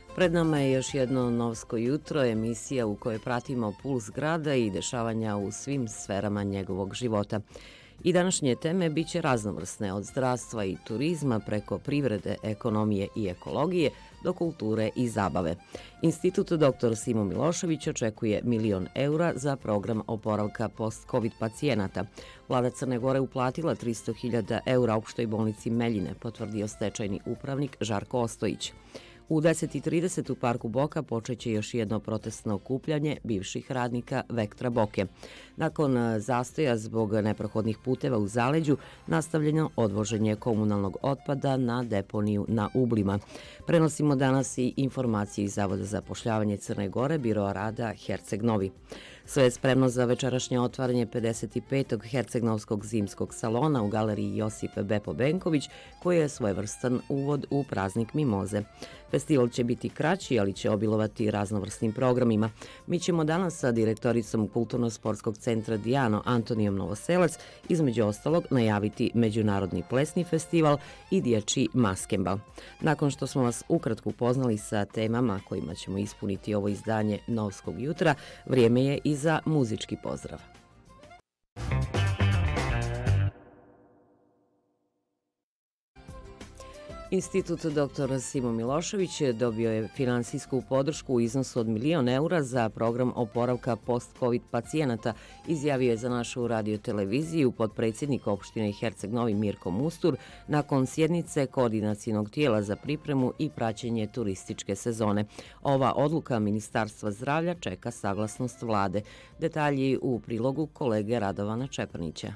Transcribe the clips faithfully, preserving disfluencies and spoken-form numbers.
Pred nama je još jedno novsko jutro, emisija u kojoj pratimo puls grada i dešavanja u svim sferama njegovog života. I današnje teme bit će raznovrsne, od zdravstva i turizma preko privrede, ekonomije i ekologije do kulture i zabave. Institut doktor Simo Milošević očekuje milion eura za program oporavka post-covid pacijenata. Vlada Crne Gore uplatila tristo hiljada eura opštoj bolnici Meljine, potvrdio stečajni upravnik Žarko Ostojić. U deset i trideset u Parku Boka počeće još jedno protestno okupljanje bivših radnika Vektra Boke. Nakon zastoja zbog neprohodnih puteva u zaleđu, nastavljeno odvoženje komunalnog otpada na deponiju na Ublima. Prenosimo danas i informacije iz Zavoda za zapošljavanje Crne Gore, Biroa rada Herceg Novi. Sve je spremno za večerašnje otvaranje pedeset petog Hercegnovskog zimskog salona u galeriji Josip Bepo Benković, koji je svojevrstan uvod u praznik mimoze. Festival će biti kraći, ali će obilovati raznovrsnim programima. Mi ćemo danas sa direktoricom Kulturno-sportskog centra Dijano Antonijom Novoselac između ostalog najaviti Međunarodni plesni festival i dječji maskembal. Nakon što smo vas ukratko upoznali sa temama kojima ćemo ispuniti ovo izdanje Novskog jutra, vrijeme je i za muzički pozdrav. Institut doktor Simo Milošević dobio je finansijsku podršku u iznosu od milion eura za program oporavka post-covid pacijenata, izjavio je za našu radioteleviziju potpredsjednik opštine Herceg Novi Mirko Mustur nakon sjednice koordinacijnog tijela za pripremu i praćenje turističke sezone. Ova odluka Ministarstva zdravlja čeka saglasnost vlade. Detalji u prilogu kolege Radovana Čeprnića.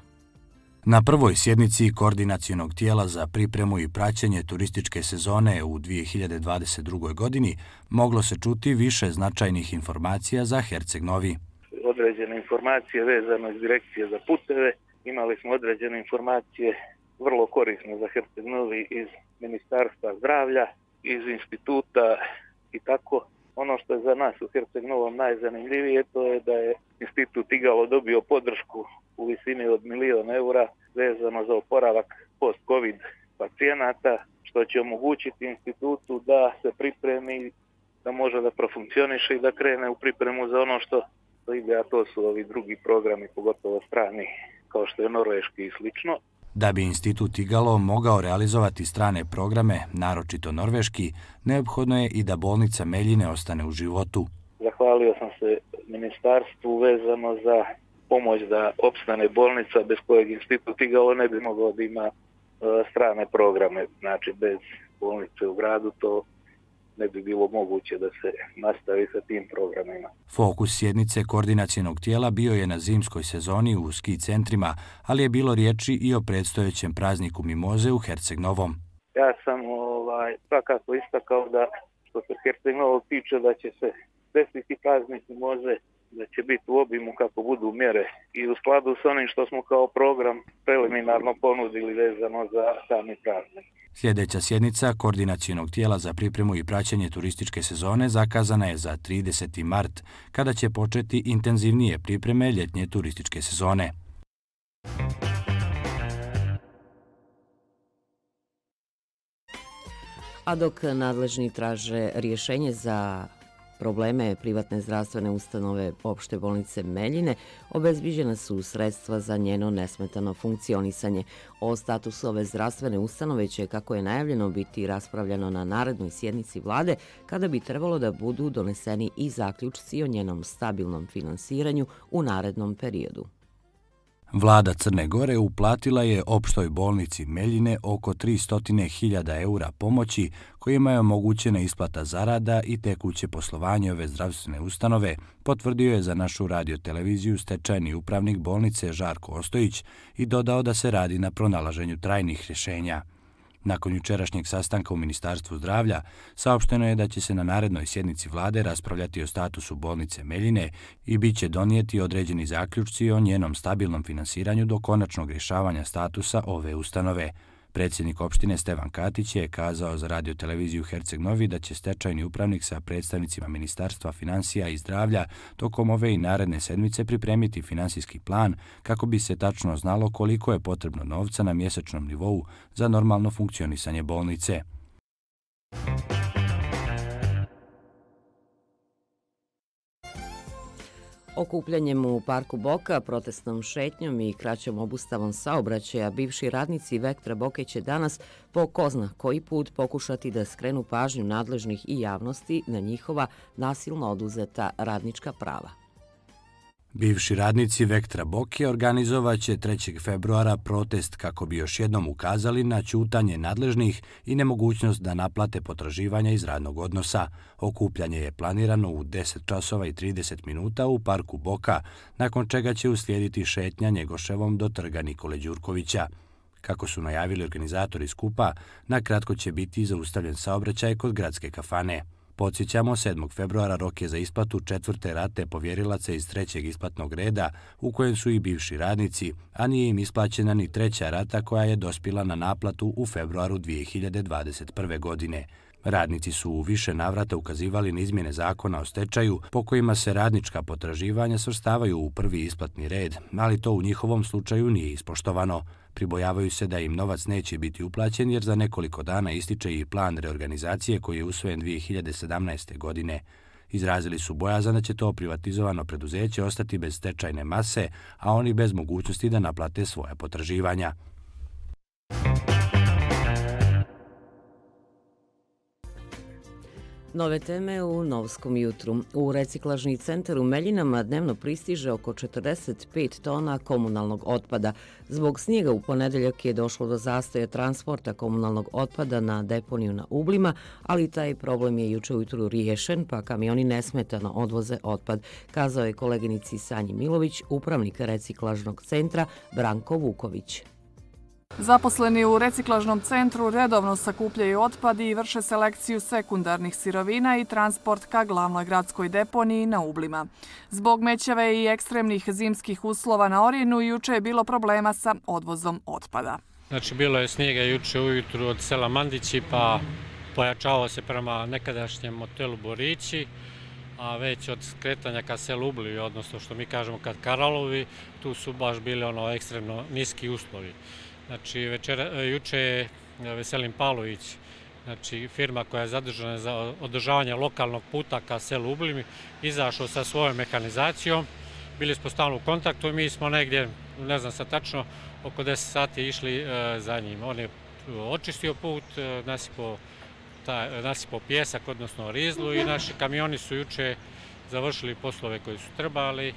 Na prvoj sjednici koordinacionog tijela za pripremu i praćenje turističke sezone u dvije hiljade dvadeset drugoj. godini moglo se čuti više značajnih informacija za Herceg Novi. Određene informacije vezano iz direkcije za puteve, imali smo određene informacije vrlo korisne za Herceg Novi iz Ministarstva zdravlja, iz instituta i tako. Ono što je za nas u Herceg Novom najzanimljivije to je da je institut Igalo dobio podršku u visini od milion eura vezano za oporavak post-covid pacijenata, što će omogućiti institutu da se pripremi, da može da profunkcioniše i da krene u pripremu za ono što ide, a to su ovi drugi programi, pogotovo strani, kao što je norveški i slično. Da bi institut Igalo mogao realizovati strane programe, naročito norveški, neophodno je i da bolnica Meljine ostane u životu. Zahvalio sam se ministarstvu vezano za pomoć da opstane bolnica, bez kojeg institut Igalo ne bi mogao da ima strane programe. Znači, bez bolnice u gradu to ne bi bilo moguće da se nastavi sa tim programima. Fokus sjednice koordinacionog tijela bio je na zimskoj sezoni u ski centrima, ali je bilo riječi i o predstojećem prazniku mimoze u Herceg Novom. Ja sam ovaj, svakako istakao da što se Herceg Novog tiče da će se desiti praznik mimoze, da će biti u obimu kako budu mjere i u skladu s onim što smo kao program preliminarno ponudili vezano za sami praznik. Sljedeća sjednica koordinacionog tijela za pripremu i praćenje turističke sezone zakazana je za trideseti mart, kada će početi intenzivnije pripreme ljetnje turističke sezone. A dok nadležni traže rješenje za probleme privatne zdravstvene ustanove opšte bolnice Meljine, obezbiđena su sredstva za njeno nesmetano funkcionisanje. O statusu ove zdravstvene ustanove će, kako je najavljeno, biti raspravljano na narednoj sjednici vlade, kada bi trebalo da budu doneseni i zaključci o njenom stabilnom finansiranju u narednom periodu. Vlada Crne Gore uplatila je opštoj bolnici Meljine oko tristo hiljada eura pomoći, kojima je omogućena isplata zarada i tekuće poslovanje ove zdravstvene ustanove, potvrdio je za našu radioteleviziju stečajni upravnik bolnice Žarko Ostojić i dodao da se radi na pronalaženju trajnih rješenja. Nakon jučerašnjeg sastanka u Ministarstvu zdravlja, saopšteno je da će se na narednoj sjednici vlade raspravljati o statusu bolnice Meljine i bit će donijeti određeni zaključci o njenom stabilnom finansiranju do konačnog rješavanja statusa ove ustanove. Predsjednik opštine Stevan Katić je kazao za radioteleviziju Herceg Novi da će stečajni upravnik sa predstavnicima Ministarstva financija i zdravlja tokom ove i naredne sedmice pripremiti finansijski plan kako bi se tačno znalo koliko je potrebno novca na mjesečnom nivou za normalno funkcionisanje bolnice. Okupljanjem u parku Boka, protestnom šetnjom i kraćom obustavom saobraćaja, bivši radnici Vektra Boke će danas po ko zna koji put pokušati da skrenu pažnju nadležnih i javnosti na njihova nasilno oduzeta radnička prava. Bivši radnici Vektra Boke organizovat će trećeg februara protest kako bi još jednom ukazali na ćutanje nadležnih i nemogućnost da naplate potraživanja iz radnog odnosa. Okupljanje je planirano u deset časova i trideset minuta u parku Boka, nakon čega će uslijediti šetnja Njegoševom do trga Nikole Đurkovića. Kako su najavili organizatori skupa, na kratko će biti zaustavljen saobraćaj kod gradske kafane. Podsjećamo, sedmog februara rok je za isplatu četvrte rate povjerilaca iz trećeg isplatnog reda, u kojem su i bivši radnici, a nije im isplaćena ni treća rata koja je dospila na naplatu u februaru dvije hiljade dvadeset prve. godine. Radnici su u više navrata ukazivali na izmjene zakona o stečaju po kojima se radnička potraživanja svrstavaju u prvi isplatni red, ali to u njihovom slučaju nije ispoštovano. Pribojavaju se da im novac neće biti uplaćen jer za nekoliko dana ističe i plan reorganizacije koji je usvojen dvije hiljade sedamnaeste. godine. Izrazili su bojazan da će to privatizovano preduzeće ostati bez stečajne mase, a oni bez mogućnosti da naplate svoja potraživanja. Nove teme u Novskom jutru. U reciklažni centar u Meljinama dnevno pristiže oko četrdeset pet tona komunalnog otpada. Zbog snijega u ponedeljak je došlo do zastoja transporta komunalnog otpada na deponiju na Ublima, ali taj problem je juče ujutru riješen, pa kamioni nesmetano odvoze otpad, kazao je koleginici Sanji Milović, upravnik reciklažnog centra Branko Vuković. Zaposleni u reciklažnom centru redovno sakupljaju otpad i vrše selekciju sekundarnih sirovina i transport ka glavnoj gradskoj deponiji na Ublima. Zbog mećave i ekstremnih zimskih uslova na Orjenu juče je bilo problema sa odvozom otpada. Znači, bilo je snijega juče ujutru od sela Mandići, pa pojačavao se prema nekadašnjem hotelu Borići, a već od skretanja ka selu Ubli, odnosno što mi kažemo kad Karalovi, tu su baš bili ono ekstremno niski uslovi. Znači, večera, juče je Veselin Pavlović, znači firma koja je zadužena za održavanje lokalnog puta ka selu Ublimi, izašao sa svojom mehanizacijom. Bili smo stalno u kontaktu i mi smo negdje, ne znam sad tačno, oko deset sati išli e, za njim. On je očistio put, nasipao, taj, nasipao pjesak, odnosno rizlu, i naši kamioni su juče završili poslove koji su trebali.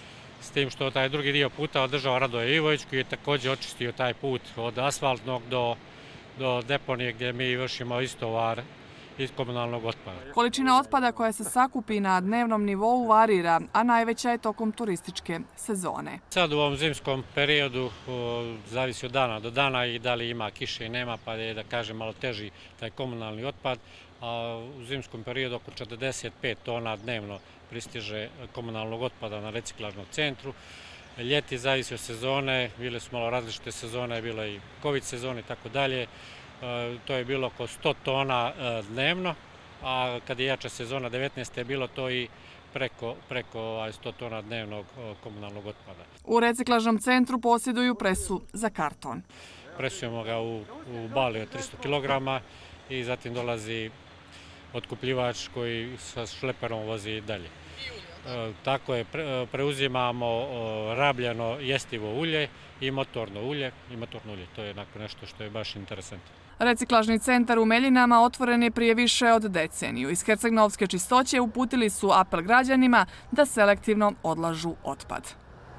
S tim što taj drugi dio puta održao Radoje Ivović, koji je također očistio taj put od asfaltnog do, do deponije gdje mi vršimo istovar iz komunalnog otpada. Količina otpada koja se sakupi na dnevnom nivou varira, a najveća je tokom turističke sezone. Sad u ovom zimskom periodu o, zavisi od dana do dana i da li ima kiše i nema, pa je, da kažem, malo teži taj komunalni otpad. A u zimskom periodu oko četrdeset pet tona dnevno pristiže komunalnog otpada na reciklažnom centru. Ljeti zavisi od sezone, bile su malo različite sezone, bilo je i COVID sezone i tako dalje. To je bilo oko sto tona dnevno, a kad je jača sezona devetnaeste je bilo to i preko, preko sto tona dnevnog komunalnog otpada. U reciklažnom centru posjeduju presu za karton. Presujemo ga u, u bali od tristo kilograma i zatim dolazi otkupljivač koji sa šleperom vozi dalje. E, tako je, pre, preuzimamo o, rabljeno jestivo ulje i motorno ulje. I motorno ulje, to je nešto što je baš interesantno. Reciklažni centar u Meljinama otvoren je prije više od deceniju. Iz Herceg-Novske čistoće uputili su apel građanima da selektivno odlažu otpad.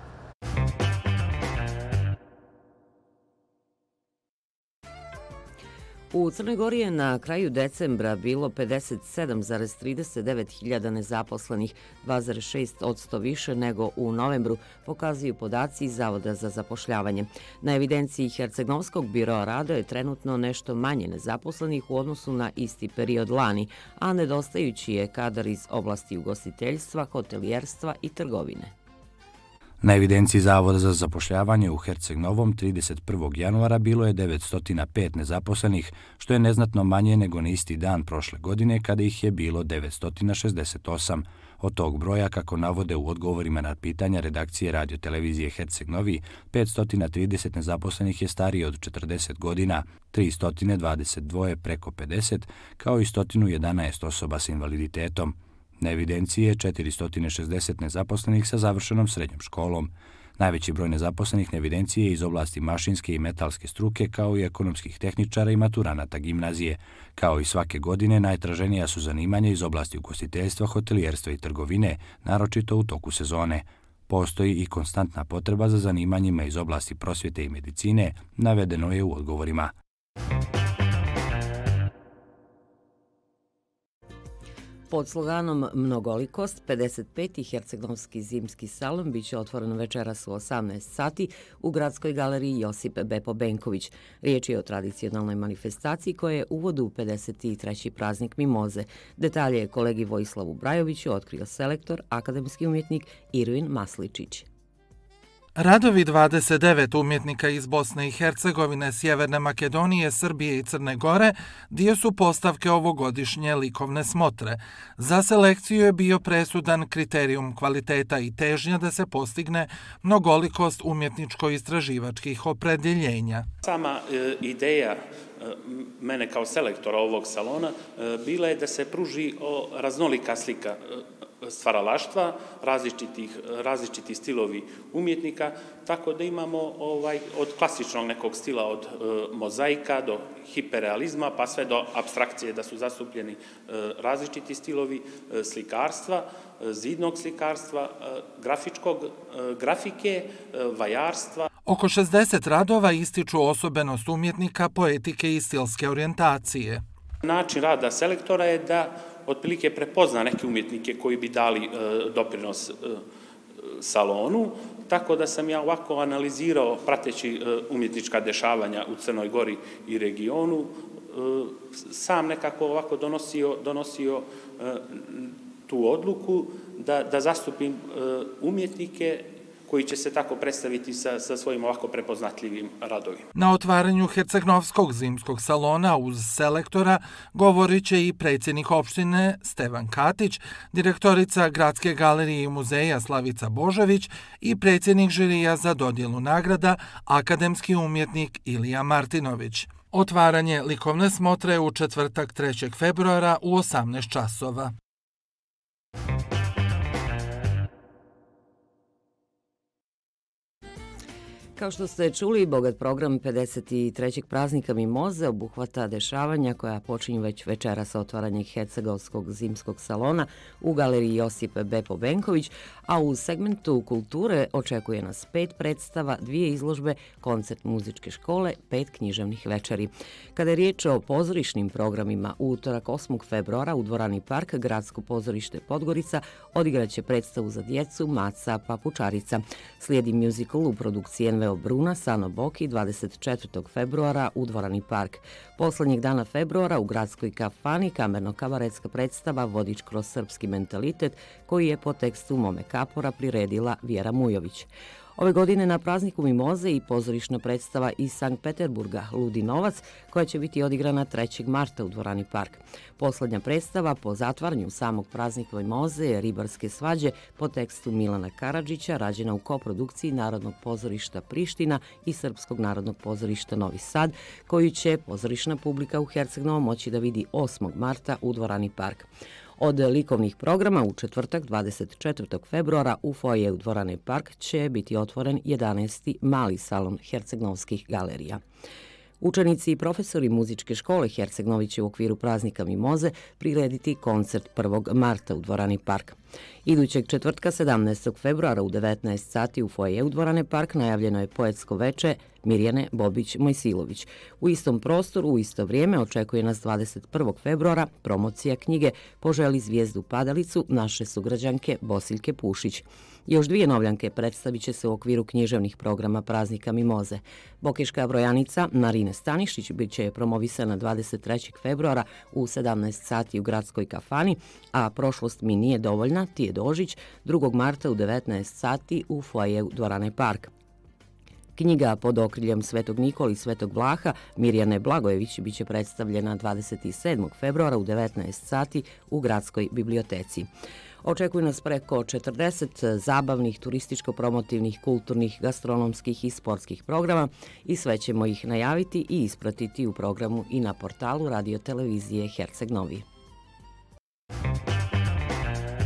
U Crnoj Gori je na kraju decembra bilo pedeset sedam zarez trideset devet hiljada nezaposlenih, dva zarez šest posto više nego u novembru, pokazuju podaci iz Zavoda za zapošljavanje. Na evidenciji Herceg-Novskog biroa rada je trenutno nešto manje nezaposlenih u odnosu na isti period lani, a nedostajući je kadar iz oblasti ugostiteljstva, hotelijerstva i trgovine. Na evidenciji Zavoda za zapošljavanje u Herceg-Novom trideset prvog januara bilo je devetsto pet nezaposlenih, što je neznatno manje nego na isti dan prošle godine kada ih je bilo devetsto šezdeset osam. Od tog broja, kako navode u odgovorima na pitanja redakcije radiotelevizije Herceg-Novi, petsto trideset nezaposlenih je starije od četrdeset godina, tristo dvadeset dva preko pedeset, kao i sto jedanaest osoba s invaliditetom. Na evidenciji je četiristo šezdeset nezaposlenih sa završenom srednjom školom. Najveći broj nezaposlenih na evidenciji je iz oblasti mašinske i metalske struke, kao i ekonomskih tehničara i maturanata gimnazije. Kao i svake godine, najtraženija su zanimanja iz oblasti ugostiteljstva, hotelijerstva i trgovine, naročito u toku sezone. Postoji i konstantna potreba za zanimanjima iz oblasti prosvjete i medicine, navedeno je u odgovorima. Pod sloganom Mnogolikost, pedeset peti Herceg-Novski zimski salon biće otvoren večeras u osamnaest sati u Gradskoj galeriji Josip Bepo Benković. Riječ je o tradicionalnoj manifestaciji koja je uvod u pedeset treći praznik Mimoze. Detalje je kolegi Vojislavu Brajoviću otkrio selektor, akademski umjetnik Irvin Masličić. Radovi dvadeset devet umjetnika iz Bosne i Hercegovine, Sjeverne Makedonije, Srbije i Crne Gore dio su postavke ovogodišnje likovne smotre. Za selekciju je bio presudan kriterijum kvaliteta i težnja da se postigne mnogolikost umjetničko-istraživačkih opredjeljenja. Sama e, ideja e, mene kao selektora ovog salona e, bila je da se pruži o, raznolika slika e, stvaralaštva, različitih, različiti stilovi umjetnika, tako da imamo ovaj, od klasičnog nekog stila, od e, mozaika do hiperrealizma, pa sve do apstrakcije da su zastupljeni e, različiti stilovi e, slikarstva, e, zidnog slikarstva, e, grafičkog, e, grafike, e, vajarstva. Oko šezdeset radova ističu osobenost umjetnika, poetike i stilske orijentacije. Način rada selektora je da otprilike prepozna neke umjetnike koji bi dali e, doprinos e, salonu, tako da sam ja ovako analizirao, prateći e, umjetnička dešavanja u Crnoj Gori i regionu, e, sam nekako ovako donosio, donosio e, tu odluku da, da zastupim e, umjetnike koji će se tako predstaviti sa, sa svojim ovako prepoznatljivim radovima. Na otvaranju Herceg-Novskog zimskog salona uz selektora govorit će i predsjednik opštine Stevan Katić, direktorica Gradske galerije i muzeja Slavica Božović i predsjednik žirija za dodjelu nagrada, akademski umjetnik Ilija Martinović. Otvaranje likovne smotre u četvrtak trećeg februara u osamnaest časova. Kao što ste čuli, bogat program pedeset trećeg praznika Mimoze obuhvata dešavanja koja počinju već večera sa otvaranjem Hercegovskog zimskog salona u galeriji Josip Bepo Benković, a u segmentu kulture očekuje nas pet predstava, dvije izložbe, koncert muzičke škole, pet književnih večeri. Kada je riječ o pozorišnim programima, u utorak osmog februara u dvorani Park Gradsko pozorište Podgorica odigraće predstavu za djecu Maca Papučarica. Slijedi muzikal u produkciji en ve o Bruna Sano Boki dvadeset četvrtog februara u dvorani Park. Poslednjeg dana februara u Gradskoj kafani kamerno-kabaretska predstava Vodič kroz srpski mentalitet koji je po tekstu Mome Kapora priredila Vjera Mujović. Ove godine na prazniku Mimoze i pozorišna predstava iz Sankt Peterburga Ludi novac koja će biti odigrana trećeg marta u dvorani Park. Poslednja predstava po zatvaranju samog praznika Mimoze je Ribarske svađe po tekstu Milana Karadžića, rađena u koprodukciji Narodnog pozorišta Priština i Srpskog narodnog pozorišta Novi Sad, koju će pozorišna publika u Herceg-Novom moći da vidi osmog marta u dvorani Park. Od likovnih programa u četvrtak dvadeset četvrtog februara u foajeu dvorane Park će biti otvoren jedanaesti mali salon Herceg-Novskih galerija. Učenici i profesori muzičke škole Herceg-Novi će u okviru praznika Mimoze prirediti koncert prvog marta u dvorani Park. Idućeg četvrtka sedamnaestog februara u devetnaest sati u foajeu dvorane Park najavljeno je poetsko veče Mirjane Bobić-Mojsilović. U istom prostoru, u isto vrijeme, očekuje nas dvadeset prvog februara promocija knjige Poželi zvijezdu padalicu naše sugrađanke Bosiljke Pušić. Još dvije novljanke predstavit će se u okviru književnih programa praznika Mimoze. Bokiška brojanica Narine Stanišić bit će promovisana dvadeset trećeg februara u sedamnaest sati u Gradskoj kafani, a Prošlost mi nije dovoljna Tije Dožić drugog marta u devetnaest sati u foajeu dvorane Park. Knjiga pod okriljem Svetog Nikoli i Svetog Vlaha Mirjane Blagojević biće predstavljena dvadeset sedmog februara u devetnaest sati u Gradskoj biblioteci. Očekuje nas preko četrdeset zabavnih, turističko-promotivnih, kulturnih, gastronomskih i sportskih programa i sve ćemo ih najaviti i ispratiti u programu i na portalu radio televizije Herceg Novi.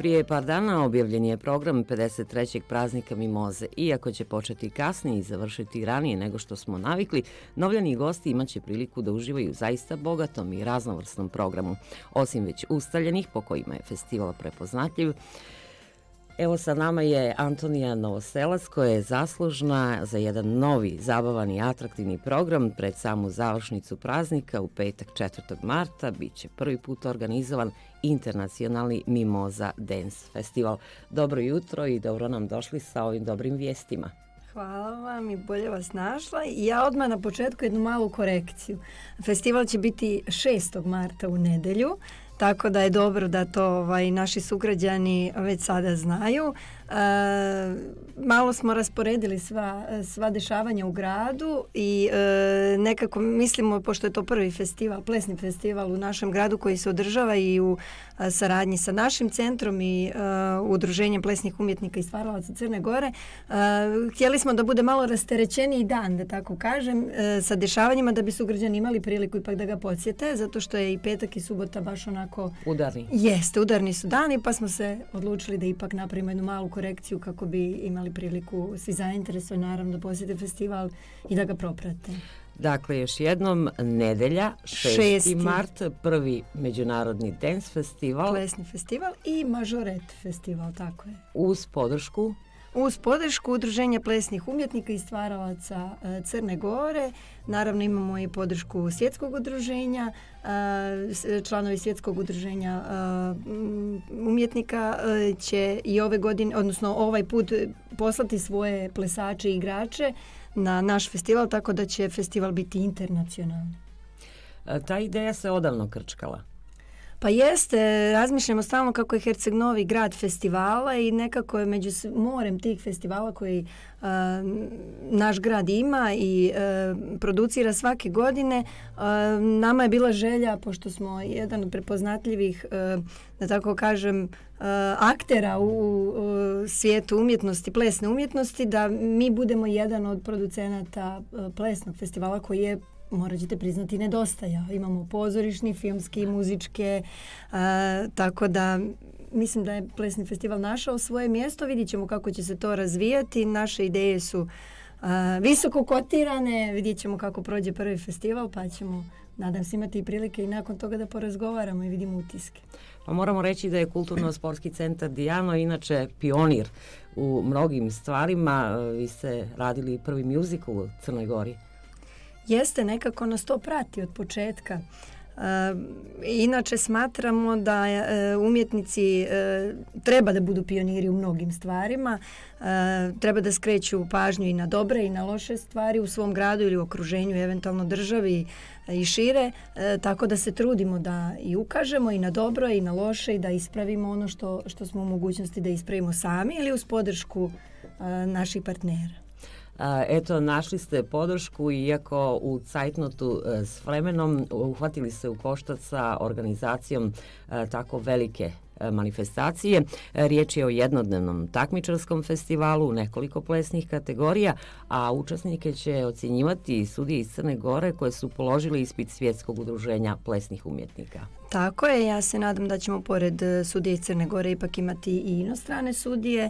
Prije par dana objavljen je program pedeset trećeg praznika Mimoze. Iako će početi kasnije i završiti ranije nego što smo navikli, novljani gosti imaće priliku da uživaju zaista bogatom i raznovrsnom programu. Osim već ustaljenih po kojima je festival prepoznatljiv, evo sa nama je Antonija Novoselac koja je zaslužna za jedan novi, zabavan i atraktivni program. Pred samu završnicu praznika u petak četvrtog marta bit će prvi put organizovan internacionalni Mimoza Dance Festival. Dobro jutro i dobro nam došli sa ovim dobrim vijestima. Hvala vam i bolje vas našla. I ja odmah na početku jednu malu korekciju. Festival će biti šestog marta u nedjelju. Tako da je dobro da to ovaj, naši sugrađani već sada znaju. E, malo smo rasporedili sva, sva dešavanja u gradu i e, nekako mislimo, pošto je to prvi festival, plesni festival u našem gradu koji se održava i u a, saradnji sa našim centrom i a, Udruženjem plesnih umjetnika i stvaralaca Crne Gore, a, htjeli smo da bude malo rasterećeniji dan, da tako kažem, a, sa dešavanjima da bi sugrađani imali priliku ipak da ga podsjete, zato što je i petak i subota baš onako udarni. Jeste, udarni su dani, pa smo se odlučili da ipak napravimo jednu malu korekciju kako bi imali priliku svi zainteresovani naravno da posjete festival i da ga proprate. Dakle, još jednom, nedelja, šesti mart, prvi međunarodni dance festival. Plesni festival i mažoret festival, tako je. Uz podršku? Uz podršku Udruženja plesnih umjetnika i stvaralaca Crne Gore. Naravno imamo i podršku svjetskog udruženja. Članovi svjetskog udruženja umjetnika će i ove godine, odnosno ovaj put poslati svoje plesače i igrače na naš festival, tako da će festival biti internacionalni. Ta ideja se odavno krčkala. Pa jeste, razmišljamo stalno kako je Herceg Novi grad festivala i nekako je među morem tih festivala koji a, naš grad ima i a, producira svake godine. A, nama je bila želja, pošto smo jedan od prepoznatljivih, a, da tako kažem, a, aktera u, u svijetu umjetnosti, plesne umjetnosti, da mi budemo jedan od producenata a, plesnog festivala koji je, morat ćete priznati, nedostaja. Imamo pozorišni, filmski, muzičke, a, tako da mislim da je plesni festival našao svoje mjesto. Vidjet ćemo kako će se to razvijati. Naše ideje su a, visoko kotirane. Vidjet ćemo kako prođe prvi festival, pa ćemo, nadam se, imati i prilike i nakon toga da porazgovaramo i vidimo utiske. Pa moramo reći da je Kulturno-sportski centar Dijano inače pionir u mnogim stvarima. Vi ste radili prvi muzikl u Crnoj Gori. Jeste, nekako nas to prati od početka. E, inače smatramo da e, umjetnici e, treba da budu pioniri u mnogim stvarima, e, treba da skreću pažnju i na dobre i na loše stvari u svom gradu ili u okruženju, eventualno državi i šire, e, tako da se trudimo da i ukažemo i na dobro i na loše i da ispravimo ono što, što smo u mogućnosti da ispravimo sami ili uz podršku e, naših partnera. Eto, našli ste podršku, iako u cajtnotu s vremenom uhvatili se u koštac sa organizacijom tako velike manifestacije. Riječ je o jednodnevnom takmičarskom festivalu u nekoliko plesnih kategorija, a učesnike će ocjenjivati sudije iz Crne Gore koje su položili ispit Svjetskog udruženja plesnih umjetnika. Tako je, ja se nadam da ćemo pored sudije iz Crne Gore ipak imati i inostrane sudije.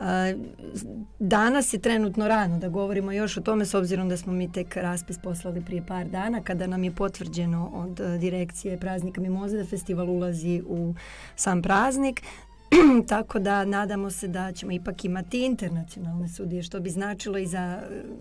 Danas je trenutno rano da govorimo još o tome, s obzirom da smo mi tek raspis poslali prije par dana, kada nam je potvrđeno od direkcije praznika Mimoze da festival ulazi u sam praznik. Tako da nadamo se da ćemo ipak imati internacionalne sudije, što bi značilo i za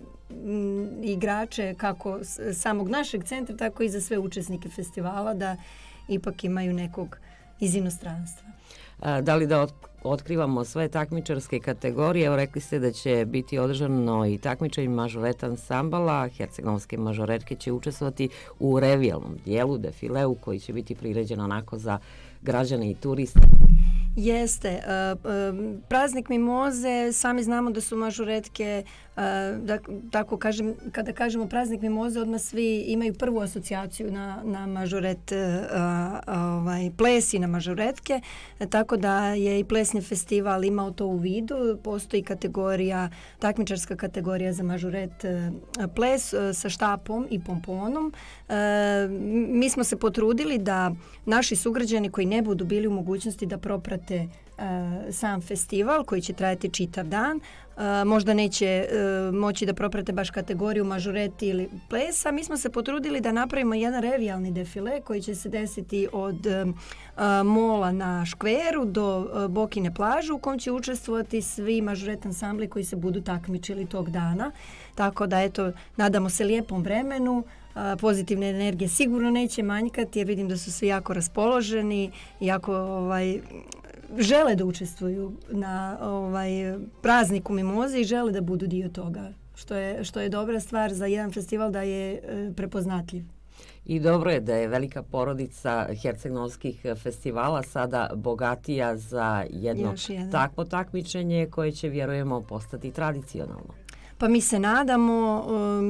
m, igrače kako samog našeg centra, tako i za sve učesnike festivala, da ipak imaju nekog iz inostranstva. A, da li da otkrivamo sve takmičarske kategorije? Evo, rekli ste da će biti održano i takmičenje mažoreta ansambala. Herceg-Novske mažoretke će učestvovati u revijalnom dijelu, defileu, koji će biti priređen onako za građane i turiste. Jeste. Uh, uh, praznik Mimoze, sami znamo da su mažoretke, uh, da, tako kažem, kada kažemo praznik Mimoze, odmah svi imaju prvu asocijaciju na, na mažoret, uh, uh, ovaj, ples i na mažoretke, uh, tako da je i plesni festival imao to u vidu. Postoji kategorija, takmičarska kategorija za mažoret uh, ples uh, sa štapom i pomponom. Uh, mi smo se potrudili da naši sugrađani koji ne budu bili u mogućnosti da proprate sam festival koji će trajati čitav dan. Možda neće moći da proprate baš kategoriju mažoreti ili plesa. Mi smo se potrudili da napravimo jedan revijalni defile koji će se desiti od mola na Škveru do Bokine plaže u kom će učestvovati svi mažoret ansambli koji se budu takmičili tog dana. Tako da eto, nadamo se lijepom vremenu. Pozitivne energije sigurno neće manjkati jer vidim da su svi jako raspoloženi i jako ovaj, žele da učestvuju na ovaj, prazniku mimoze i žele da budu dio toga, što je, što je dobra stvar za jedan festival da je e, prepoznatljiv. I dobro je da je velika porodica hercegnovskih festivala sada bogatija za jedno takvo takmičenje koje će, vjerujemo, postati tradicionalno. Pa mi se nadamo,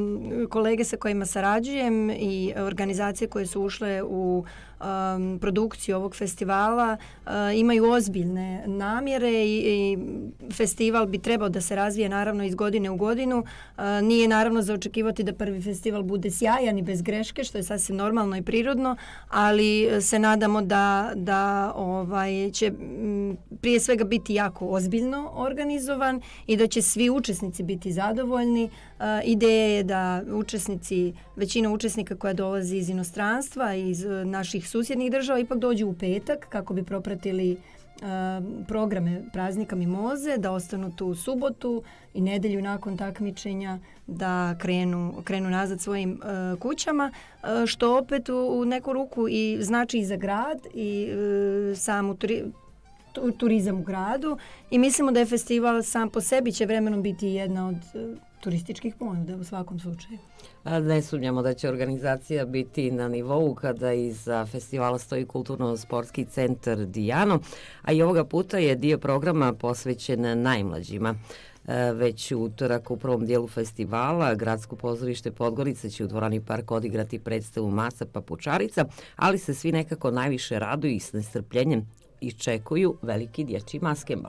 kolege sa kojima sarađujem i organizacije koje su ušle u um, produkciju ovog festivala uh, imaju ozbiljne namjere i, i festival bi trebao da se razvije naravno iz godine u godinu. Uh, nije naravno za očekivati da prvi festival bude sjajan i bez greške, što je sasvim normalno i prirodno, ali se nadamo da, da ovaj, će m, prije svega biti jako ozbiljno organizovan i da će svi učesnici biti zadovoljni. Uh, ideja je da učesnici, većina učesnika koja dolazi iz inostranstva, iz uh, naših susjednih država, ipak dođu u petak kako bi propratili uh, programe praznika mimoze, da ostanu tu u subotu i nedelju nakon takmičenja da krenu, krenu nazad svojim uh, kućama, uh, što opet u, u neku ruku i znači i za grad i uh, samu turi, tu, turizam u gradu i mislimo da je festival sam po sebi će vremenom biti jedna od uh, turističkih ponuda u svakom slučaju. Ne sumnjamo da će organizacija biti na nivou kada iza festivala stoji Kulturno-sportski centar Dijano, a i ovoga puta je dio programa posvećen najmlađima. Već u utorak u prvom dijelu festivala Gradsko pozorište Podgorica će u dvorani Park odigrati predstavu Maca Papučarica, ali se svi nekako najviše raduju i s nestrpljenjem iščekuju veliki dječji maskembal.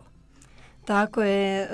Tako je,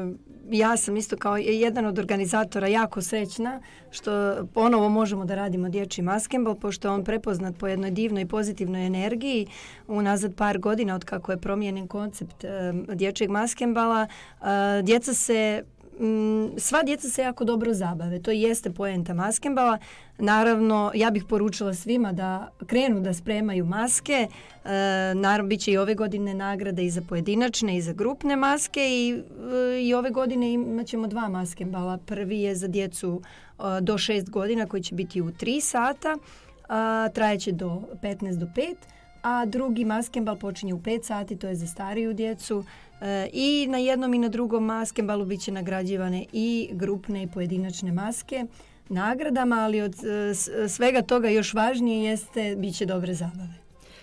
ja sam isto kao jedan od organizatora jako srećna što ponovo možemo da radimo dječji maskembal, pošto je on prepoznat po jednoj divnoj i pozitivnoj energiji. Unazad par godina od kako je promijenjen koncept dječjeg maskembala, djeca se sva djeca se jako dobro zabave. To jeste poenta maskembala. Naravno, ja bih poručila svima da krenu da spremaju maske. E, naravno, bit će i ove godine nagrade i za pojedinačne i za grupne maske i, i ove godine imat ćemo dva maskembala. Prvi je za djecu e, do šest godina koji će biti u tri sata, a trajeće do petnaest do pet, a drugi maskembal počinje u pet sati, to je za stariju djecu. E, I na jednom i na drugom maskembalu bit će nagrađivane i grupne i pojedinačne maske nagradama, ali od e, svega toga još važnije jeste bit će dobre zabave.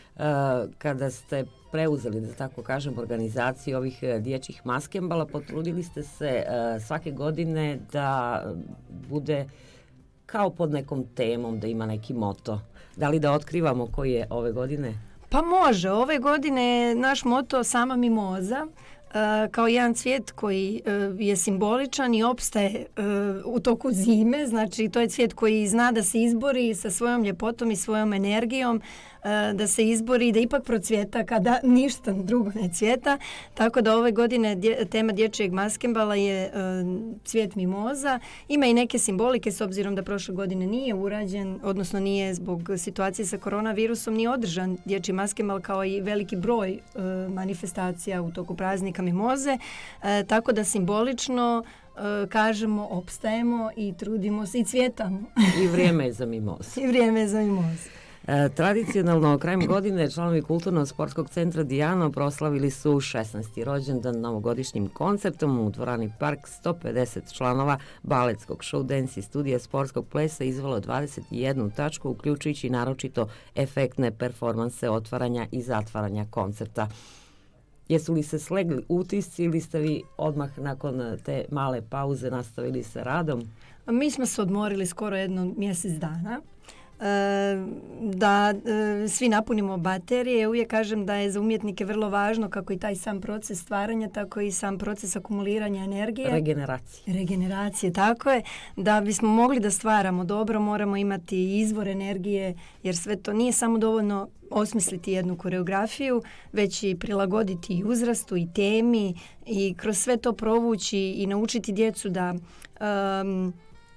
E, kada ste preuzeli, da tako kažem, organizaciju ovih dječjih maskembala, potrudili ste se e, svake godine da bude kao pod nekom temom, da ima neki moto. Da li da otkrivamo koji je ove godine? Pa može. Ove godine je naš moto sama mimoza, uh, kao jedan cvijet koji uh, je simboličan i opstaje uh, u toku zime. Znači, to je cvijet koji zna da se izbori sa svojom ljepotom i svojom energijom, uh, da se izbori i da ipak procvjeta kada ništa drugo ne cvjeta. Tako da ove godine dje, tema dječjeg maskembala je uh, cvijet mimoza. Ima i neke simbolike s obzirom da prošle godine nije urađen, odnosno nije zbog situacije sa koronavirusom, nije održan dječji maskembal kao i veliki broj uh, manifestacija u toku praznika mimoze. Uh, tako da simbolično uh, kažemo, opstajemo i trudimo se i cvjetamo. I vrijeme je za mimozu. I vrijeme je za mimozu. E, tradicionalno, krajem godine članovi Kulturno-sportskog centra Dijano proslavili su šesnaesti rođendan novogodišnjim koncertom u dvorani Park. sto pedeset članova baletskog show, dance i studija sportskog plesa izvelo dvadeset jednu tačku, uključujući naročito efektne performanse otvaranja i zatvaranja koncerta. Jesu li se slegli utisci ili ste vi odmah nakon te male pauze nastavili sa radom? Mi smo se odmorili skoro jedno mjesec dana. da svi napunimo baterije. Uvijek kažem da je za umjetnike vrlo važno kako i taj sam proces stvaranja, tako i sam proces akumuliranja energije. Regeneracije. Regeneracije, tako je. Da bismo mogli da stvaramo dobro, moramo imati izvor energije, jer sve to nije samo dovoljno osmisliti jednu koreografiju, već i prilagoditi i uzrastu i temi i kroz sve to provući i naučiti djecu da um,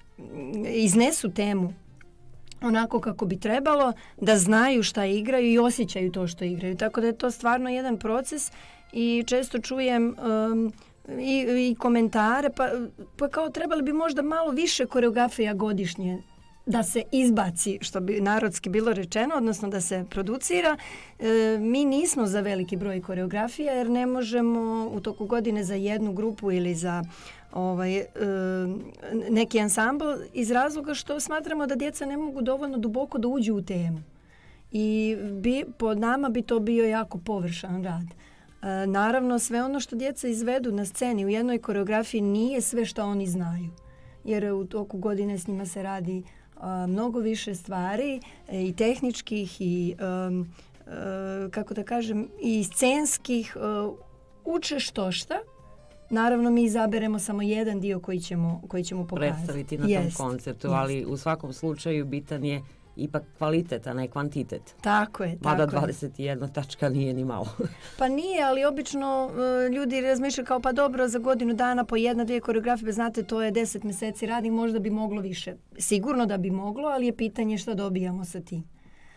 iznesu temu onako kako bi trebalo, da znaju šta igraju i osjećaju to što igraju. Tako da je to stvarno jedan proces i često čujem um, i, i komentare, pa, pa kao trebali bi možda malo više koreografija godišnje da se izbaci, što bi narodski bilo rečeno, odnosno da se producira. E, mi nismo za veliki broj koreografija jer ne možemo u toku godine za jednu grupu ili za ovaj, e, neki ansambl iz razloga što smatramo da djeca ne mogu dovoljno duboko da uđu u temu. I bi, po nama bi to bio jako površan rad. E, naravno, sve ono što djeca izvedu na sceni u jednoj koreografiji nije sve što oni znaju. Jer u toku godine s njima se radi a, mnogo više stvari e, i tehničkih i um, e, kako da kažem i scenskih. E, uče što šta. Naravno, mi izaberemo samo jedan dio koji ćemo, koji ćemo pokazati. Predstaviti na Jest. tom koncertu, Jest. ali u svakom slučaju bitan je ipak kvalitet, a ne kvantitet. Tako je. Mada tako dvadeset jedna tačka nije ni malo. Pa nije, ali obično uh, ljudi razmišljaju kao pa dobro za godinu dana po jedna, dvije koreografije, znate to je deset mjeseci radi, možda bi moglo više. Sigurno da bi moglo, ali je pitanje što dobijamo sa tim.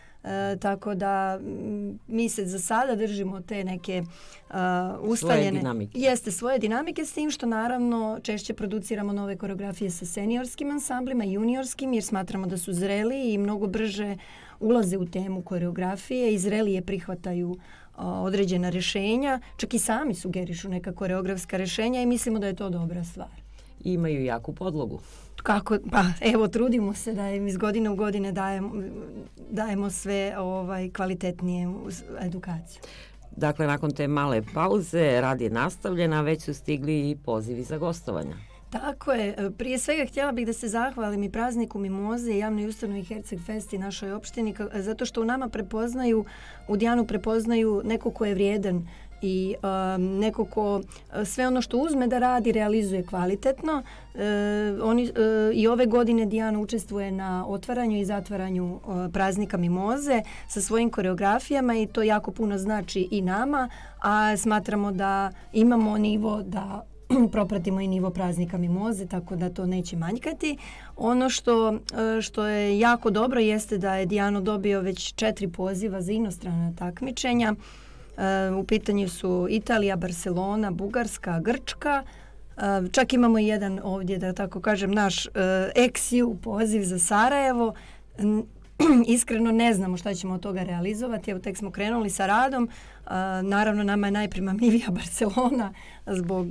E, tako da m, mi se za sada držimo te neke uh, ustaljene... Svoje dinamike. Jeste, svoje dinamike s tim što naravno češće produciramo nove koreografije sa seniorskim ansamblima i juniorskim jer smatramo da su zreli i mnogo brže ulaze u temu koreografije i zrelije prihvataju uh, određena rješenja. Čak i sami sugerišu neka koreografska rješenja i mislimo da je to dobra stvar. I imaju jaku podlogu. Kako, pa evo trudimo se da im iz godine u godine dajemo, dajemo sve ovaj, kvalitetnije edukaciju. Dakle, nakon te male pauze rad je nastavljen, a već su stigli i pozivi za gostovanja. Tako je. Prije svega htjela bih da se zahvalim i prazniku Mimoze i javnoj ustanovi Herceg Fest i našoj opštini, zato što u nama prepoznaju, u Dijanu prepoznaju neko ko je vrijedan i um, neko ko sve ono što uzme da radi realizuje kvalitetno. E, oni, e, i ove godine Dijana učestvuje na otvaranju i zatvaranju e, praznika Mimoze sa svojim koreografijama i to jako puno znači i nama, a smatramo da imamo nivo da propratimo i nivo praznika Mimoze, tako da to neće manjkati. Ono što, što je jako dobro jeste da je Dijano dobio već četiri poziva za inostrana takmičenja. U pitanju su Italija, Barcelona, Bugarska, Grčka. Čak imamo jedan ovdje, da tako kažem, naš ex-ju poziv za Sarajevo. Iskreno ne znamo šta ćemo od toga realizovati. Evo, tek smo krenuli sa radom. Naravno, nama je najprimamljivija Barcelona zbog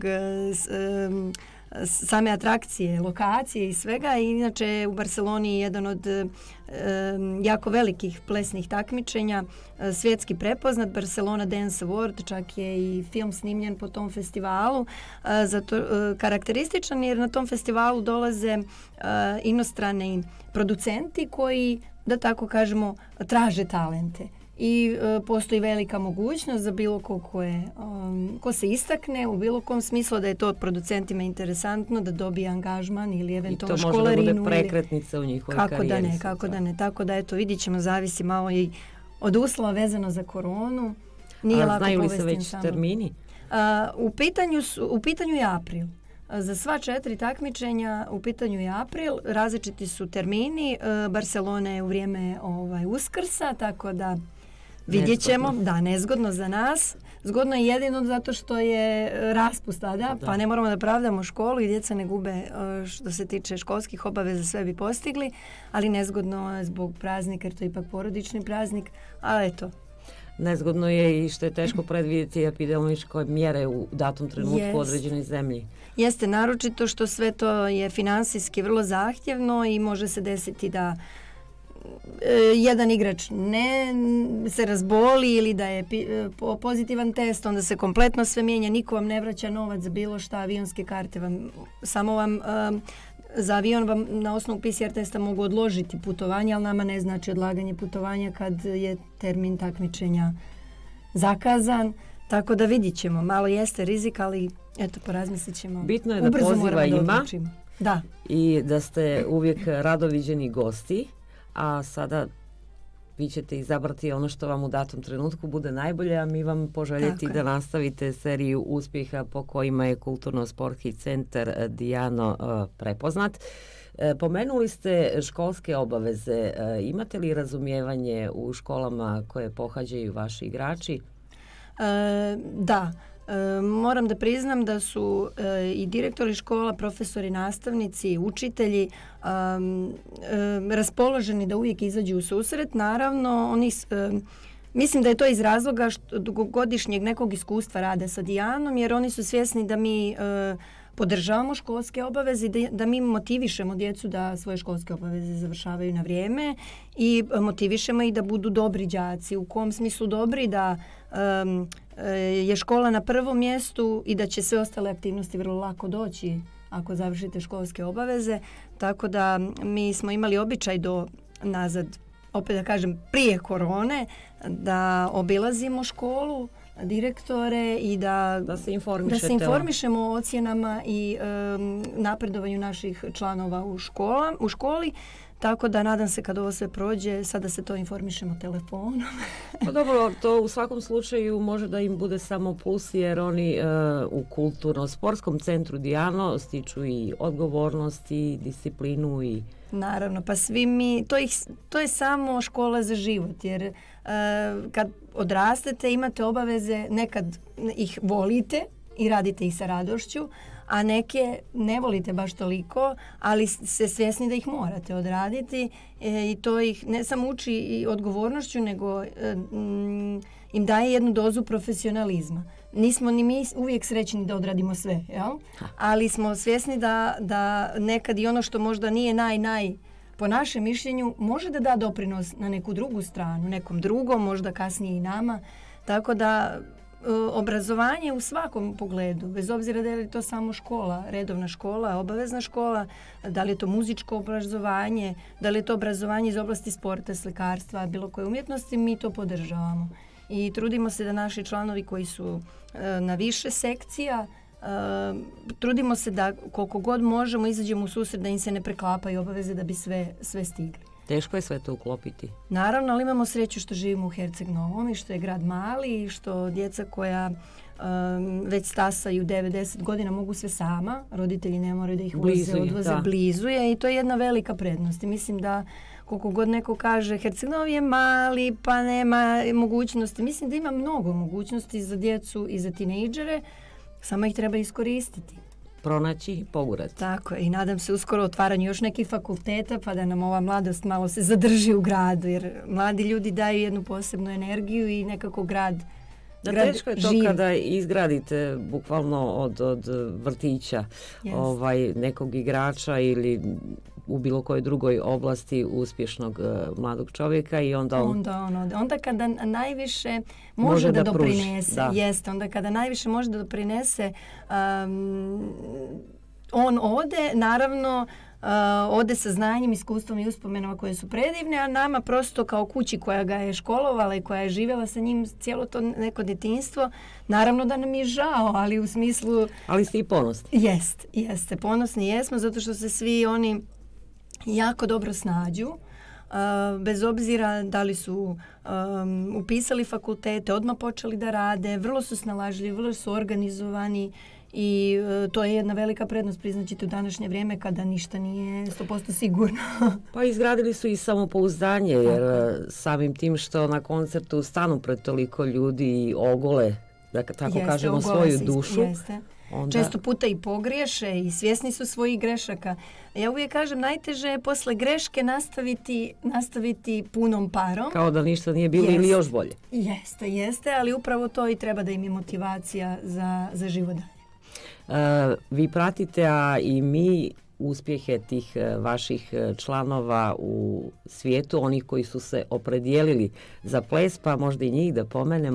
same atrakcije, lokacije i svega. I inače u Barceloni je jedan od e, jako velikih plesnih takmičenja, e, svjetski prepoznat Barcelona Dance Award, čak je i film snimljen po tom festivalu. E, zato e, karakterističan jer na tom festivalu dolaze e, inostrani producenti koji, da tako kažemo, traže talente. I e, postoji velika mogućnost za bilo ko, ko, je, um, ko se istakne u bilo kom smislu da je to producentima interesantno, da dobije angažman ili eventualno školarinu. I to može da bude prekretnica u njihovoj kako karijeri. Da ne, kako da ne, tako da eto vidit ćemo, zavisi malo i od uslova vezano za koronu. Nije A lako znaju li se povesti već samo. termini? A, u, pitanju su, u pitanju je april. Za sva četiri takmičenja u pitanju je april, različiti su termini. Barcelona je u vrijeme ovaj, Uskrsa, tako da vidjet ćemo. Da, nezgodno za nas. Zgodno je jedino zato što je raspust tada, pa ne moramo da pravdamo školu i djeca ne gube što se tiče školskih obaveza, sve bi postigli, ali nezgodno je zbog praznika jer to je ipak porodični praznik, ali eto. Nezgodno je i što je teško predvidjeti epidemiološke mjere u datom trenutku yes. u određenoj zemlji. Jeste, naročito što sve to je finansijski vrlo zahtjevno i može se desiti da jedan igrač ne se razboli ili da je pozitivan test, onda se kompletno sve mijenja, niko vam ne vraća novac za bilo šta, avionske karte vam, samo vam um, za avion vam na osnovu P C R testa mogu odložiti putovanje, ali nama ne znači odlaganje putovanja kad je termin takmičenja zakazan. Tako da vidit ćemo. Malo jeste rizik, ali eto, porazmislit ćemo. Bitno je da Ubrzo poziva ima da. i da ste uvijek radoviđeni gosti, a sada vi ćete izabrati ono što vam u datom trenutku bude najbolje, a mi vam poželjeti da nastavite seriju uspjeha po kojima je Kulturno-sportski centar Dijano prepoznat. Pomenuli ste školske obaveze. Imate li razumijevanje u školama koje pohađaju vaši igrači? E, da. E, moram da priznam da su e, i direktori škola, profesori, nastavnici, učitelji e, e, raspoloženi da uvijek izađu u susret. Naravno, oni, e, mislim da je to iz razloga što dugogodišnjeg nekog iskustva rada sa Dijanom, jer oni su svjesni da mi e, podržavamo školske obaveze, da, da mi motivišemo djecu da svoje školske obaveze završavaju na vrijeme i motivišemo ih da budu dobri đaci. U kom smislu dobri? Da um, je škola na prvom mjestu i da će sve ostale aktivnosti vrlo lako doći ako završite školske obaveze. Tako da mi smo imali običaj do nazad, opet da kažem prije korone, da obilazimo školu, direktore i da, da, se, da se informišemo o ocjenama i um, napredovanju naših članova u, škola, u školi. Tako da nadam se kad ovo sve prođe, sada se to informišemo telefonom. Pa dobro, to u svakom slučaju može da im bude samo plus, jer oni uh, u Kulturno-sportskom centru Dijano stiču i odgovornost i disciplinu i... Naravno, pa svi mi, to, ih, to je samo škola za život, jer uh, kad odrastete imate obaveze, nekad ih volite i radite ih sa radošću, a neke ne volite baš toliko, ali se svjesni da ih morate odraditi e, i to ih ne samo uči i odgovornošću, nego e, m, im daje jednu dozu profesionalizma. Nismo ni mi uvijek srećni da odradimo sve, jel? Ali smo svjesni da, da nekad i ono što možda nije naj, naj, po našem mišljenju, može da da doprinos na neku drugu stranu, nekom drugom, možda kasnije i nama. Tako da obrazovanje u svakom pogledu, bez obzira da je to samo škola, redovna škola, obavezna škola, da li je to muzičko obrazovanje, da li je to obrazovanje iz oblasti sporta, slikarstva, bilo koje umjetnosti, mi to podržavamo. I trudimo se da naši članovi koji su e, na više sekcija, e, trudimo se da koliko god možemo izađemo u susret da im se ne preklapaju obaveze da bi sve, sve stigli. Teško je sve to uklopiti. Naravno, ali imamo sreću što živimo u Herceg Novom i što je grad mali i što djeca koja um, već stasaju devet do deset godina mogu sve sama. Roditelji ne moraju da ih voze, odvoze, da. Blizu je i to je jedna velika prednost. I mislim da koliko god neko kaže Herceg Novi je mali pa nema mogućnosti. Mislim da ima mnogo mogućnosti za djecu i za tinejdžere, samo ih treba iskoristiti. Pronaći, pogurati. Tako je, i nadam se uskoro otvaranju još nekih fakulteta pa da nam ova mladost malo se zadrži u gradu, jer mladi ljudi daju jednu posebnu energiju i nekako grad, da, grad teško je to živi. Kada izgradite bukvalno od, od vrtića yes. ovaj, nekog igrača ili u bilo kojoj drugoj oblasti uspješnog uh, mladog čovjeka i onda on... Onda, ono, onda kada najviše može, može da, da doprinese, da. Jeste, onda kada najviše može da doprinese, um, on ode, naravno, uh, ode sa znanjem, iskustvom i uspomenama koje su predivne, a nama prosto kao kući koja ga je školovala i koja je živjela sa njim cijelo to neko djetinjstvo, naravno da nam je žao, ali u smislu... Ali ste i ponosni. Jest, jeste, ponosni jesmo, zato što se svi oni jako dobro snađu, uh, bez obzira da li su um, upisali fakultete, odmah počeli da rade, vrlo su snalažljivi, vrlo su organizovani i uh, to je jedna velika prednost, priznaćete, u današnje vrijeme kada ništa nije sto posto sigurno. Pa izgradili su i samopouzdanje, jer tako. Samim tim što na koncertu stanu pred toliko ljudi i ogole, da tako jeste, kažemo, svoju dušu. Jeste. Onda... Često puta i pogriješe i svjesni su svojih grešaka. Ja uvijek kažem, najteže je posle greške nastaviti, nastaviti punom parom. Kao da ništa nije bilo jeste. Ili još bolje. Jeste, jeste, ali upravo to i treba da im je motivacija za, za život dalje. Uh, vi pratite, a i mi, uspjehe tih uh, vaših članova u svijetu, onih koji su se opredijelili za ples, pa možda i njih da pomenemo.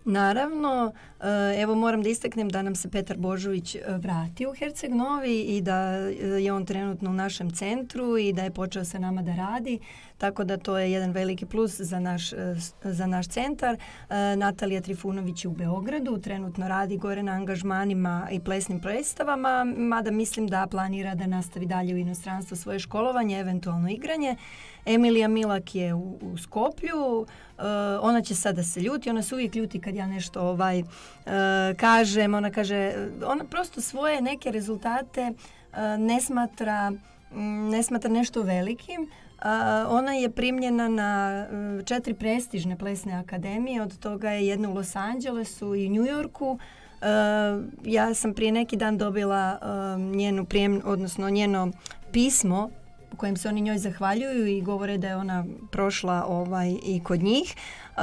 Naravno, evo moram da istaknem da nam se Petar Božović vrati u Herceg Novi i da je on trenutno u našem centru i da je počeo sa nama da radi, tako da to je jedan veliki plus za naš, za naš centar. Natalija Trifunović je u Beogradu, trenutno radi gore na angažmanima i plesnim predstavama, mada mislim da planira da nastavi dalje u inostranstvu svoje školovanje, eventualno igranje. Emilija Milak je u, u Skoplju, uh, ona će sada se ljuti, ona se uvijek ljuti kad ja nešto ovaj, uh, kažem, ona kaže, ona prosto svoje neke rezultate uh, ne smatra, m, ne smatra nešto velikim. Uh, ona je primljena na uh, četiri prestižne plesne akademije, od toga je jedna u Los Angelesu i New Yorku. Uh, ja sam prije neki dan dobila uh, njenu prijem, odnosno njeno pismo u kojem se oni njoj zahvaljuju i govore da je ona prošla ovaj, i kod njih. Uh,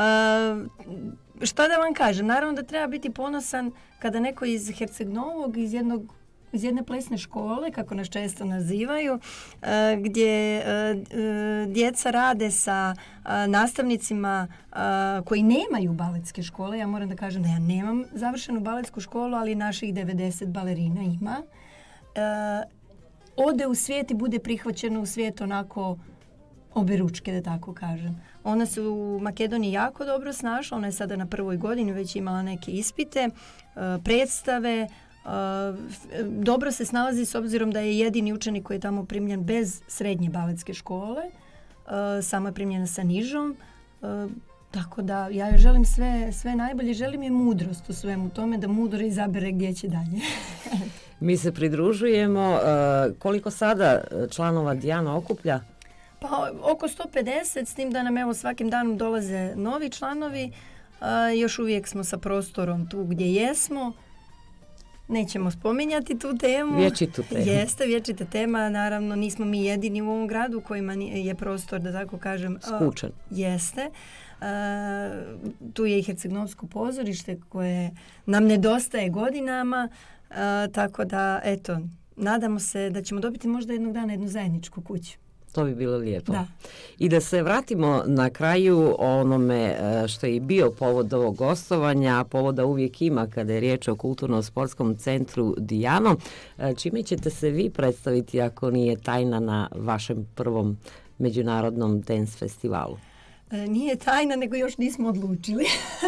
šta da vam kažem? Naravno da treba biti ponosan kada neko iz Herceg Novog, iz jednog iz jedne plesne škole, kako nas često nazivaju, uh, gdje uh, djeca rade sa uh, nastavnicima uh, koji nemaju baletske škole. Ja moram da kažem da ja nemam završenu baletsku školu, ali naših devedeset balerina ima. Uh, ode u svijet i bude prihvaćeno u svijet onako oberučke, da tako kažem. Ona se u Makedoniji jako dobro snašla, ona je sada na prvoj godini već imala neke ispite, predstave, dobro se snalazi s obzirom da je jedini učenik koji je tamo primljen bez srednje baletske škole, samo je primljena sa nižom. Tako da ja joj želim sve, sve najbolje, želim je mudrost u svemu tome, da mudro izabere gdje će dalje. Mi se pridružujemo. Koliko sada članova Dijana okuplja? Pa oko sto pedeset, s tim da nam evo svakim danom dolaze novi članovi. Još uvijek smo sa prostorom tu gdje jesmo. Nećemo spominjati tu temu. Vječitu temu. Jeste, vječita tema. Naravno, nismo mi jedini u ovom gradu u kojima je prostor, da tako kažem, skučan. Jeste. Uh, tu je i Herceg-Novsko pozorište koje nam nedostaje godinama, uh, tako da, eto, nadamo se da ćemo dobiti možda jednog dana jednu zajedničku kuću. To bi bilo lijepo. Da. I da se vratimo na kraju onome što je bio povod ovog gostovanja, a povoda uvijek ima kada je riječ o kulturno-sportskom centru Dijano. Čime ćete se vi predstaviti ako nije tajna na vašem prvom međunarodnom dance festivalu? Nije tajna, nego još nismo odlučili.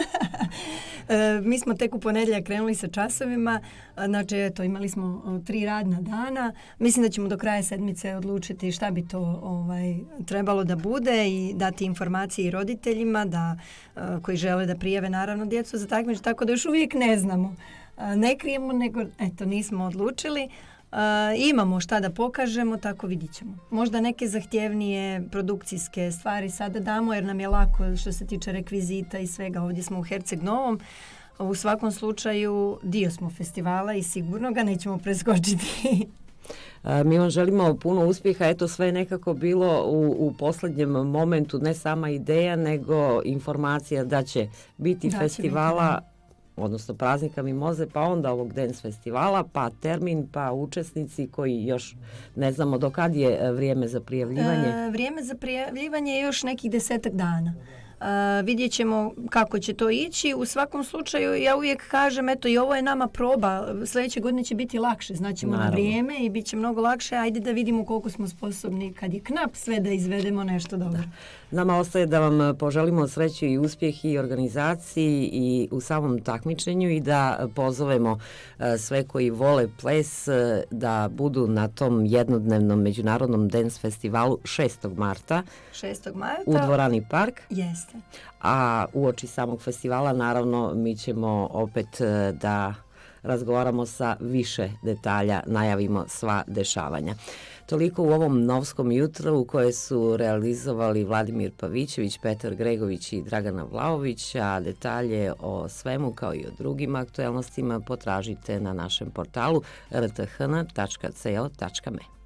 Mi smo tek u ponedjeljak krenuli sa časovima, znači eto, imali smo tri radna dana. Mislim da ćemo do kraja sedmice odlučiti šta bi to ovaj, trebalo da bude i dati informacije i roditeljima da, koji žele da prijave naravno djecu za takmičenje, tako da još uvijek ne znamo. Ne krijemo, nego eto, nismo odlučili. Uh, imamo šta da pokažemo, tako vidit ćemo. Možda neke zahtjevnije produkcijske stvari sada damo jer nam je lako što se tiče rekvizita i svega. Ovdje smo u Herceg Novom. U svakom slučaju dio smo festivala i sigurno ga nećemo preskočiti. Mi vam želimo puno uspjeha. Eto, sve je nekako bilo u, u posljednjem momentu, ne sama ideja, nego informacija da će biti da festivala, će biti, odnosno praznika Mimoze, pa onda ovog dance festivala, pa termin, pa učesnici koji još ne znamo do kad je vrijeme za prijavljivanje. E, vrijeme za prijavljivanje je još nekih desetak dana. Uh, vidjet ćemo kako će to ići. U svakom slučaju ja uvijek kažem, eto i ovo je nama proba, sljedeće godine će biti lakše, znaćemo na vrijeme i bit će mnogo lakše, ajde da vidimo koliko smo sposobni kad je knap sve da izvedemo nešto dobro. Da. Nama ostaje da vam poželimo sreću i uspjeh i organizaciji i u samom takmičenju i da pozovemo uh, sve koji vole ples uh, da budu na tom jednodnevnom međunarodnom dance festivalu šestog marta. šestog marta. U dvorani Park. Jeste. A uoči samog festivala naravno mi ćemo opet da razgovaramo sa više detalja, najavimo sva dešavanja. Toliko u ovom Novskom jutru u koje su realizovali Vladimir Pavićević, Petar Gregović i Dragana Vlaović, a detalje o svemu kao i o drugim aktualnostima potražite na našem portalu r t h n tačka c o tačka m e.